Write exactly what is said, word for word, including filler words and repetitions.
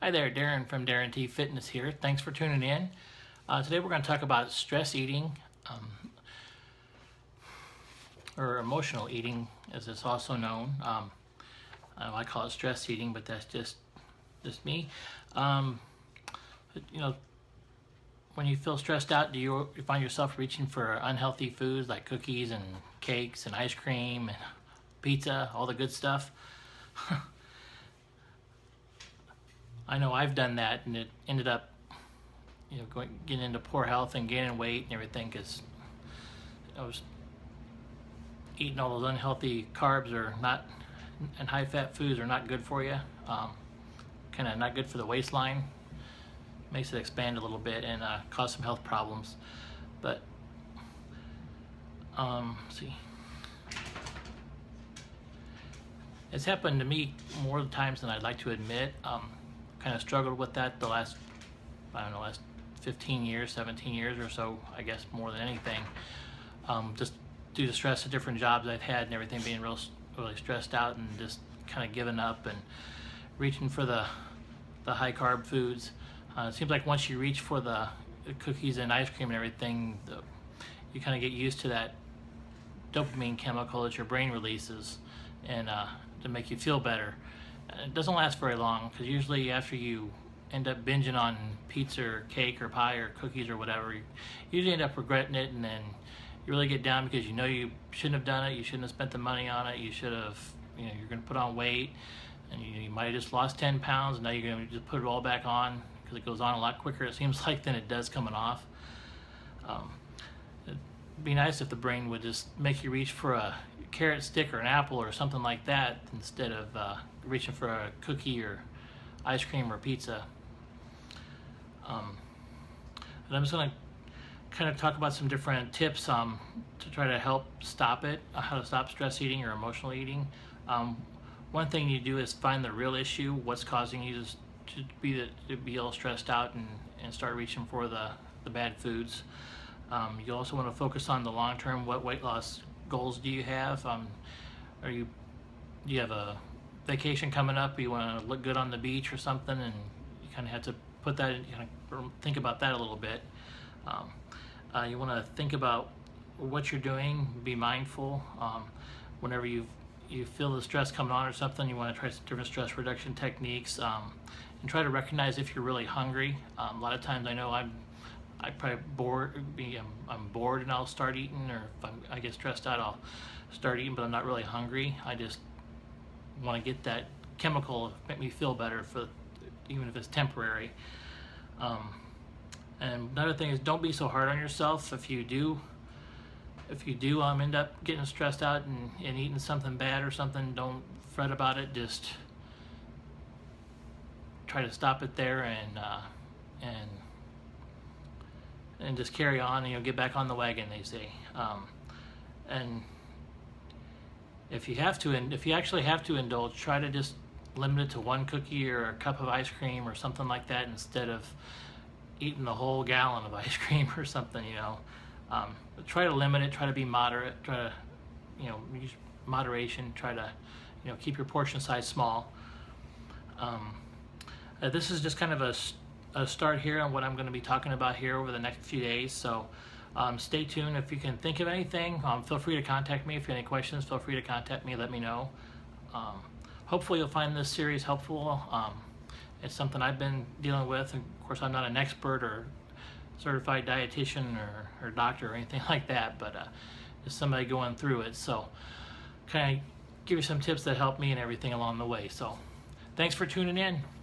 Hi there, Darren from Darren T Fitness here. Thanks for tuning in. Uh, today we're going to talk about stress eating, um, or emotional eating, as it's also known. Um, I call it stress eating, but that's just just me. Um, you know, when you feel stressed out, do you, you find yourself reaching for unhealthy foods like cookies and cakes and ice cream and pizza, all the good stuff? I know I've done that, and it ended up, you know, going getting into poor health and gaining weight and everything because I was eating all those unhealthy carbs or not, and high-fat foods are not good for you. Um, kind of not good for the waistline. Makes it expand a little bit and uh, cause some health problems. But um, let's see. It's happened to me more times than I'd like to admit. Um, kind of struggled with that the last, I don't know, last fifteen years, seventeen years or so, I guess, more than anything. Um, just due to stress of different jobs I've had and everything, being real, really stressed out and just kind of giving up and reaching for the, the high carb foods. Uh, it seems like once you reach for the cookies and ice cream and everything, the, you kind of get used to that dopamine chemical that your brain releases and uh, to make you feel better. It doesn't last very long because usually after you end up binging on pizza or cake or pie or cookies or whatever, you usually end up regretting it, and then you really get down because you know you shouldn't have done it, you shouldn't have spent the money on it, you should have, you know, you're going to put on weight, and you, you might have just lost ten pounds, and now you're going to just put it all back on because it goes on a lot quicker, it seems like, than it does coming off. Um, it'd be nice if the brain would just make you reach for a carrot stick or an apple or something like that instead of uh, reaching for a cookie or ice cream or pizza. Um, and I'm just going to kind of talk about some different tips um, to try to help stop it, uh, how to stop stress eating or emotional eating. Um, one thing you do is find the real issue, what's causing you to, to be the, to be all stressed out and, and start reaching for the, the bad foods. Um, you also want to focus on the long term. What weight loss goals do you have? Um, are you do you have a vacation coming up? You want to look good on the beach or something, and you kind of have to put that in, kind of think about that a little bit. Um, uh, you want to think about what you're doing. Be mindful. Um, whenever you you feel the stress coming on or something, you want to try some different stress reduction techniques, um, and try to recognize if you're really hungry. Um, a lot of times, I know I'm. I probably bored, be, I'm, I'm bored and I'll start eating, or if I'm, I get stressed out, I'll start eating, but I'm not really hungry. I just want to get that chemical, make me feel better, for even if it's temporary. Um, and another thing is, don't be so hard on yourself. If you do, if you do um, end up getting stressed out and, and eating something bad or something, don't fret about it. Just try to stop it there and uh, and and just carry on, and you'll get back on the wagon, they say. Um, and if you have to, and if you actually have to indulge, try to just limit it to one cookie or a cup of ice cream or something like that, instead of eating the whole gallon of ice cream or something, you know. Um, but try to limit it, try to be moderate, try to, you know, use moderation, try to, you know, keep your portion size small. Um, uh, this is just kind of a a start here on what I'm going to be talking about here over the next few days, so um, stay tuned. If you can think of anything, um, feel free to contact me. If you have any questions, feel free to contact me, let me know. Um, hopefully you'll find this series helpful. Um, it's something I've been dealing with, and of course I'm not an expert or certified dietitian or, or doctor or anything like that, but uh, just somebody going through it, so kind of give you some tips that help me and everything along the way. So thanks for tuning in.